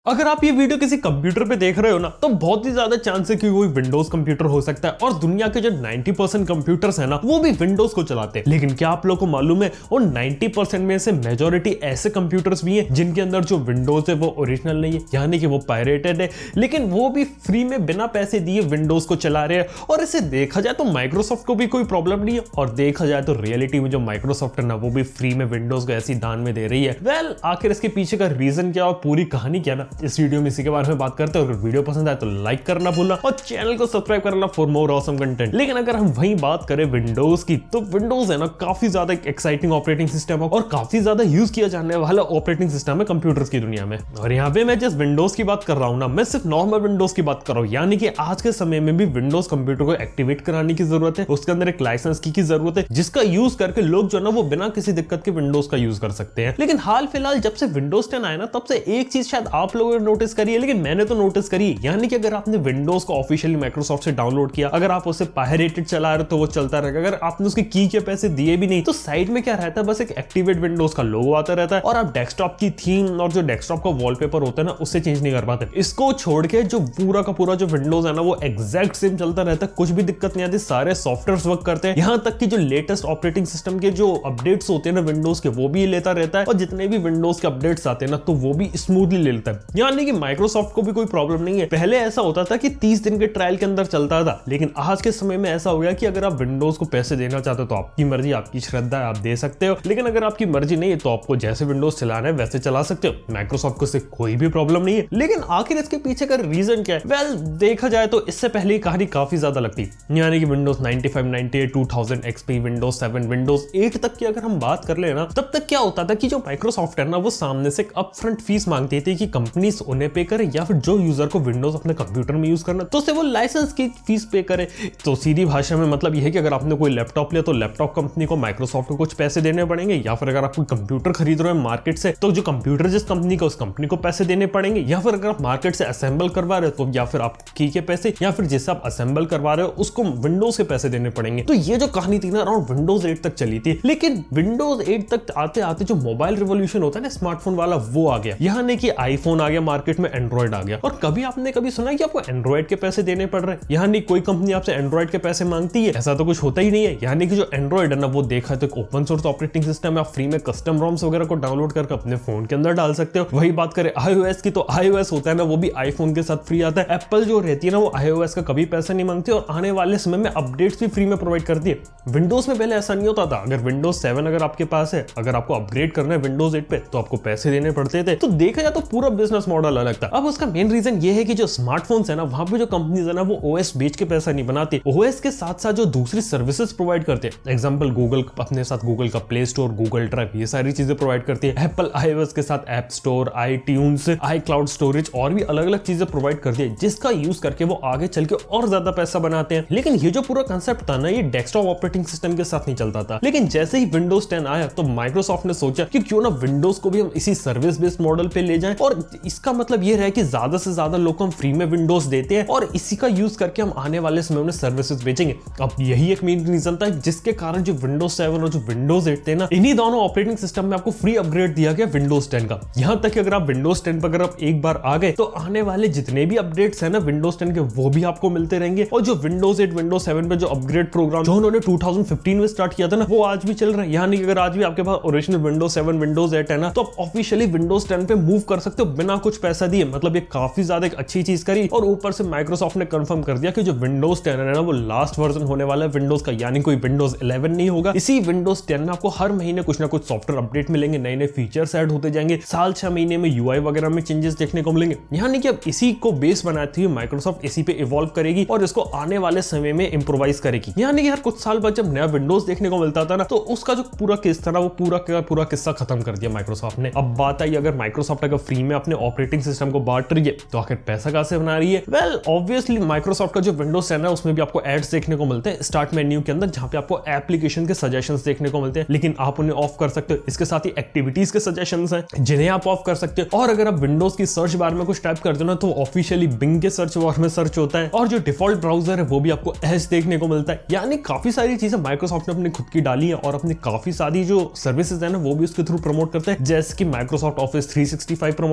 अगर आप ये वीडियो किसी कंप्यूटर पे देख रहे हो ना, तो बहुत ही ज्यादा चांस है कि कोई विंडोज कंप्यूटर हो सकता है और दुनिया के जो 90% कंप्यूटर्स है ना, वो भी विंडोज को चलाते हैं। लेकिन क्या आप लोगों को मालूम है, उन 90% में से मेजॉरिटी ऐसे कंप्यूटर्स भी हैं जिनके अंदर जो विंडोज है वो ओरिजिनल नहीं है, यानी कि वो पायरेटेड है, लेकिन वो भी फ्री में बिना पैसे दिए विंडोज को चला रहे हैं। और इसे देखा जाए तो माइक्रोसॉफ्ट को भी कोई प्रॉब्लम नहीं है, और देखा जाए तो रियलिटी में जो माइक्रोसॉफ्ट है ना, वो भी फ्री में विंडोज को ऐसी दान में दे रही है। वेल, आखिर इसके पीछे का रीजन क्या और पूरी कहानी क्या ना, इस वीडियो में इसी के बारे में बात करते हैं। अगर वीडियो पसंद आए तो लाइक करना भूलना और चैनल को सब्सक्राइब करना फॉर मोर ऑसम कंटेंट। लेकिन अगर हम वहीं बात करें विंडोज की, तो विंडोज है ना काफी ज्यादा एक्साइटिंग ऑपरेटिंग सिस्टम है और काफी ज्यादा यूज किया जाने वाला ऑपरेटिंग सिस्टम है कंप्यूटर्स की दुनिया में। और यहाँ पे मैं जिस विंडोज की बात कर रहा हूँ ना, मैं सिर्फ नॉर्मल विंडोज की बात कर रहा हूँ, यानी कि आज के समय में भी विंडोज कंप्यूटर को एक्टिवेट कराने की जरूरत है, उसके अंदर एक लाइसेंस की जरूरत है, जिसका यूज करके लोग जो है ना वो बिना किसी दिक्कत के विंडोज का यूज कर सकते हैं। लेकिन हाल फिलहाल जब से विंडोज 10 आया ना, तब से एक चीज शायद आप लोगों ने नोटिस करी है, लेकिन मैंने तो नोटिस करी, यानी कि अगर आपने विंडोज को ऑफिशियली माइक्रोसॉफ्ट से डाउनलोड किया, अगर आप उसे पायरेटेड चला रहे हो तो वो चलता रहेगा। अगर आपने उसके की के पैसे दिए भी नहीं, तो साइड में क्या रहता है, बस एक एक्टिवेट विंडोज का लोगो आता रहता है, और आप डेस्कटॉप की थीम और जो डेस्कटॉप का वॉलपेपर होता है ना, उससे चेंज नहीं कर पाते। इसको छोड़ के जो पूरा का पूरा जो विंडोज है ना, वो एग्जैक्ट सेम चलता रहता है, कुछ भी दिक्कत नहीं आती, सारे सॉफ्टवेयर वर्क करते हैं, यहाँ तक कि जो लेटेस्ट ऑपरेटिंग सिस्टम के जो अपडेट्स होते हैं ना विंडोज के, वो भी लेता रहता है, और जितने भी विंडोज के अपडेट्स आते हैं ना, तो वो भी स्मूथली ले लेता है, यानी कि माइक्रोसॉफ्ट को भी कोई प्रॉब्लम नहीं है। पहले ऐसा होता था कि 30 दिन के ट्रायल के अंदर चलता था, लेकिन आज के समय में ऐसा हो गया कि अगर आप विंडोज को पैसे देना चाहते हो तो आपकी मर्जी, आपकी श्रद्धा है, आप दे सकते हो, लेकिन अगर आपकी मर्जी नहीं है तो आपको जैसे विंडोज चलाना है वैसे चला सकते हो। माइक्रोसॉफ्ट को इससे कोई भी प्रॉब्लम नहीं है। लेकिन आखिर इसके पीछे का रीजन क्या है? वेल, देखा जाए तो इससे पहले ही कहानी काफी ज्यादा लगती, यानी कि विंडोज 95, 98, 2000 XP, विंडोज 7, विंडोज 8 तक की अगर हम बात कर ले ना, तब तक क्या होता था कि जो माइक्रोसॉफ्ट है ना, वो सामने से अपफ्रंट फीस मांगती थी कि कंपनीज उन्हें पे करे, या फिर जो यूजर को विंडोज अपने कंप्यूटर में यूज करना तो उसे वो लाइसेंस की फीस पे करे। तो सीधी भाषा में मतलब यह है कि अगर आपने कोई लैपटॉप लिया तो लैपटॉप कंपनी को माइक्रोसॉफ्ट को कुछ पैसे देने पड़ेंगे, या फिर अगर आप कोई कंप्यूटर खरीद रहे हो मार्केट से, तो जो कंप्यूटर जिस कंपनी का, उस कंपनी को पैसे देने पड़ेंगे, या फिर अगर आप मार्केट से असेंबल करवा रहे हो तो या फिर आप की के पैसे, या फिर जिससे आप असेंबल करवा रहे हो उसको विंडोज के पैसे देने पड़ेंगे। तो ये जो कहानी थी ना, अराउंड विंडोज 8 तक चली थी। लेकिन विंडोज 8 तक आते आते जो मोबाइल रिवॉल्यूशन होता है ना, स्मार्टफोन वाला, वो आ गया, यानी कि आईफोन आ गया मार्केट में, एंड्रॉइड आ गया। और कभी आपने कभी सुना कि आपको एंड्रॉइड के पैसे देने पड़ रहे हैं, यानी कोई कंपनी आपसे एंड्रॉइड के पैसे मांगती है? ऐसा तो कुछ होता ही नहीं है। यानी कि जो एंड्रॉइड है ना, वो देखा है तो एक ओपन सोर्स ऑपरेटिंग सिस्टम है, आप फ्री में कस्टम रोम्स वगैरह को डाउनलोड करके अपने फोन के अंदर डाल सकते हो। वही बात करें iOS की, तो iOS होता है ना, वो भी आईफोन के साथ फ्री आता है। एप्पल जो रहती है ना, वो iOS का कभी पैसा नहीं मांगती और आने वाले समय में अपडेट्स भी फ्री में प्रोवाइड करती है। विंडोज में पहले ऐसा नहीं होता था। अगर विंडोज 7 अगर आपके पास है, अगर आपको अपग्रेड करना है विंडोज 8 पे, तो आपको पैसे देने पड़ते थे। तो देखा जाए तो पूरा बिजनेस मॉडल अलग था। अब उसका मेन रीजन ये है कि जो स्मार्टफोन्स है ना, वहां पे जो कंपनीज है ना, वो ओएस बेच के पैसा नहीं बनाती, ओएस के साथ साथ जो दूसरी सर्विसेज प्रोवाइड करते हैं। एग्जांपल, गूगल अपने साथ गूगल का प्ले स्टोर, गूगल ड्राइव, ये सारी चीजें प्रोवाइड करती है। एप्पल iOS के साथ App Store, iTunes, iCloud storage और भी अलग अलग चीजें प्रोवाइड करती है, जिसका यूज करके वो आगे चल के और ज्यादा पैसा बनाते हैं। लेकिन ये जो पूरा कंसेप्ट था ना, ये डेस्कटॉप ऑपरेटिंग सिस्टम के साथ नहीं चलता था। लेकिन जैसे ही विंडोज 10 आया, तो माइक्रोसॉफ्ट ने सोचा कि क्यों ना विंडोज को भी हम इसी सर्विस बेस्ड मॉडल पे ले जाएं, और इसका मतलब ये रहा कि ज्यादा से ज्यादा लोग को हम फ्री में विंडोज देते हैं और इसी का यूज करके हम आने वाले समय में सर्विसेज बेचेंगे। अब यही एक मेन रीजन था जिसके कारण जो विंडोज 7 और जो विंडोज 8 थे ना, इन्हीं दोनों ऑपरेटिंग सिस्टम में आपको फ्री अपग्रेड दिया गया विंडोज 10 का। यहां तक कि अगर आप विंडोज 10 पर अगर आप एक बार आ गए, तो आने वाले जितने भी अपडेट्स है ना विंडोज 10 के, वो भी आपको मिलते रहेंगे। और जो विंडोज 8, विंडोज 7 पे जो अपग्रेड प्रोग्राम जो उन्होंने 2015 में स्टार्ट किया था ना, वो आज भी चल रहा है। यानी कि अगर आज भी आपके पास ओरिजिनल विंडोज 7, विंडोज 8 है ना, तो आप ऑफिशियली विंडोज 10 पे मूव कर सकते हो बिना कुछ पैसा दिए। मतलब ये काफी ज्यादा एक अच्छी चीज करी। और ऊपर से माइक्रोसॉफ्ट ने कंफर्म कर दिया कि जो विंडोज 10 है ना, वो लास्ट वर्जन होने वाला है विंडोज का, यानी कोई विंडोज 11 नहीं होगा। इसी विंडोज 10 में आपको हर महीने कुछ ना कुछ सॉफ्टवेयर अपडेट मिलेंगे, नए नए फीचर्स ऐड होते जाएंगे, साल 6 महीने में यूआई वगैरह में चेंजेस देखने को मिलेंगे। यानी कि अब इसी को बेस बनाती हुई माइक्रोसॉफ्ट इसी पे इवॉल्व करेगी और इसको आने वाले समय में इंप्रोवाइज करेगी। यानी कि हर कुछ साल बाद जब नया विंडोज देखने को मिलता था ना, तो उसका जो पूरा केस था ना, वो पूरा किस्सा खत्म कर दिया माइक्रोसॉफ्ट ने। अब बात आई, अगर माइक्रोसॉफ्ट अगर फ्री में अपने ऑपरेटिंग सिस्टम को बांट रही है, तो आखिर पैसा कहां से बना रही है? वेल, ऑब्वियसली माइक्रोसॉफ्ट का जो विंडोज 10 है, उसमें भी आपको एड्स देखने को मिलते हैं स्टार्ट मेन्यू के अंदर, जहां पे आपको एप्लीकेशन के सजेशंस देखने को मिलते हैं, लेकिन आप उन्हें ऑफ कर सकते हो। इसके साथ ही एक्टिविटीज के सजेशंस हैं, जिन्हें आप ऑफ कर सकते हो। और अगर आप विंडोज की सर्च बार में कुछ टाइप करते हो ना, तो ऑफिशियली बिंग के सर्च बार में सर्च होता है, और जो डिफॉल्ट ब्राउजर है वो भी आपको एज देखने को मिलता है। यानी काफी सारी चीजें माइक्रोसॉफ्ट ने अपनी खुद की डाली है, और अपनी काफी सारी जो सर्विसेज है ना, वो भी उसके थ्रू प्रमोट करता है। जैसे कि माइक्रोसॉफ्ट ऑफिस 365 प्रमोट करता है,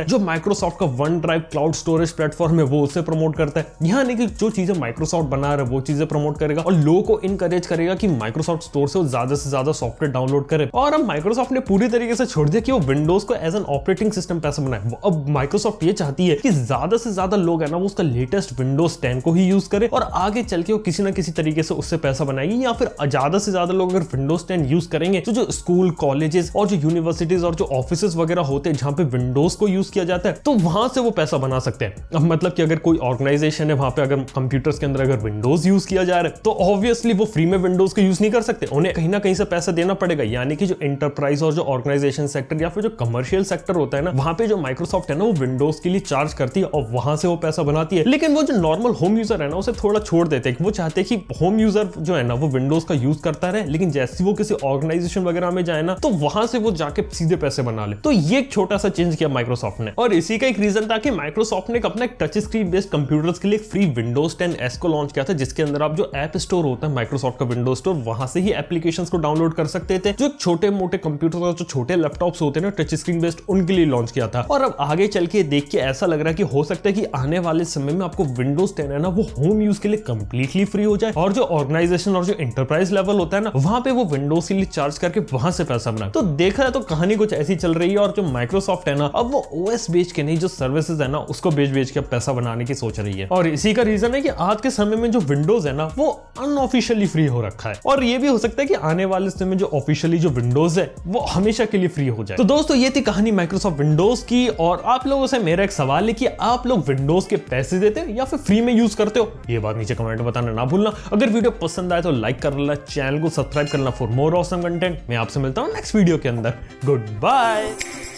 जो माइक्रोसॉफ्ट का OneDrive cloud storage platform है वो उसे प्रमोट करता है। यहाँ नहीं कि जो चीजें माइक्रोसॉफ्ट बना रहा है वो चीजें प्रमोट करेगा और लोगों को इनकरेज करेगा कि माइक्रोसॉफ्ट स्टोर से ज्यादा सॉफ्टवेयर डाउनलोड करे। और अब माइक्रोसॉफ्ट ने पूरी तरीके से छोड़ दिया कि वो विंडोज को एज एन ऑपरेटिंग सिस्टम पैसा बनाए। अब माइक्रोसॉफ्ट ये चाहती है कि ज्यादा से ज्यादा लोग है ना वो उसका लेटेस्ट विंडोज 10 को ही यूज करे और आगे चल के वो किसी ना किसी तरीके से उससे पैसा बनाएगी, या फिर ज्यादा से ज्यादा लोग अगर विंडोज 10 यूज करेंगे तो जो स्कूल कॉलेजेस और जो यूनिवर्सिटीज और जो ऑफिसेज वगैरह होते हैं जहां पे विंडोज को यूज किया जाता है तो वहां से वो पैसा बना सकते हैं। अब मतलब कि अगर कोई ऑर्गेनाइजेशन है वहां पे अगर कंप्यूटर्स के अंदर अगर विंडोज यूज किया जा रहा है तो ऑब्वियसली वो फ्री में विंडोज को यूज नहीं कर सकते, उन्हें कहीं ना कहीं से पैसा देना पड़ेगा। यानी कि जो एंटरप्राइज और जो ऑर्गेनाइजेशन सेक्टर या फिर जो कमर्शियल सेक्टर होता है ना वहां पे जो माइक्रोसॉफ्ट है ना वो विंडोज के लिए चार्ज करती है और वहां से वो पैसा बनाती है। लेकिन वो जो नॉर्मल होम यूजर है ना उसे थोड़ा छोड़ देते हैं, वो चाहते हैं कि होम यूजर जो है ना वो विंडोज का यूज करता रहे, लेकिन जैसे वो किसी ऑर्गेनाइजेशन वगैरह में जाए ना तो वहां से वो जाके सीधे पैसे बना ले। तो ये एक छोटा सा चेंज किया माइक्रोसॉफ्ट ने और इसी का एक रीजन था कि माइक्रोसॉफ्ट ने अपना एक टच स्क्रीन बेस्ड कंप्यूटर्स के लिए फ्री विंडोज 10S को लॉन्च किया था, जिसके अंदर आप जो ऐप स्टोर होता है माइक्रोसॉफ्ट का विंडोज स्टोर वहां से ही एप्लीकेशंस को डाउनलोड कर सकते थे। जो छोटे मोटे कंप्यूटर और जो छोटे लैपटॉप्स होते हैं ना टच स्क्रीन बेस्ड उनके लिए लॉन्च किया था। और अब आगे चल के देख के ऐसा लग रहा है कि हो सकता है कि आने वाले समय में आपको विंडोज 10 है ना वो होम यूज के लिए कंप्लीटली फ्री हो जाए और जो ऑर्गेनाइजेशन और जो एंटरप्राइज लेवल होता है ना वहां पे वो विंडोज के लिए चार्ज करके वहां से पैसा बनाए। तो देखा है तो कहानी कुछ ऐसी चल रही है और जो माइक्रोसॉफ्ट है ना अब वो ओएस बेच के नहीं जो सर्विसेज है ना उसको बेच के पैसा बनाने की सोच रही है। और इसी का रीजन है कि आज के समय में जो विंडोज है ना वो अनऑफिशियली फ्री हो रखा है और ये भी हो सकता है कि आने वाले समय में जो ऑफिशियली जो विंडोज है वो हमेशा के लिए फ्री हो जाए। तो दोस्तों ये थी कहानी माइक्रोसॉफ्ट विंडोज की और आप लोगों से मेरा एक सवाल है कि आप लोग विंडोज के पैसे देते हो या फिर फ्री में यूज करते हो, ये बात नीचे कमेंट में बताना ना भूलना। अगर वीडियो पसंद आए तो लाइक कर लेना, चैनल को सब्सक्राइब करना फॉर मोर ऑसम कंटेंट। मैं आपसे मिलता हूं नेक्स्ट वीडियो के अंदर। Good bye.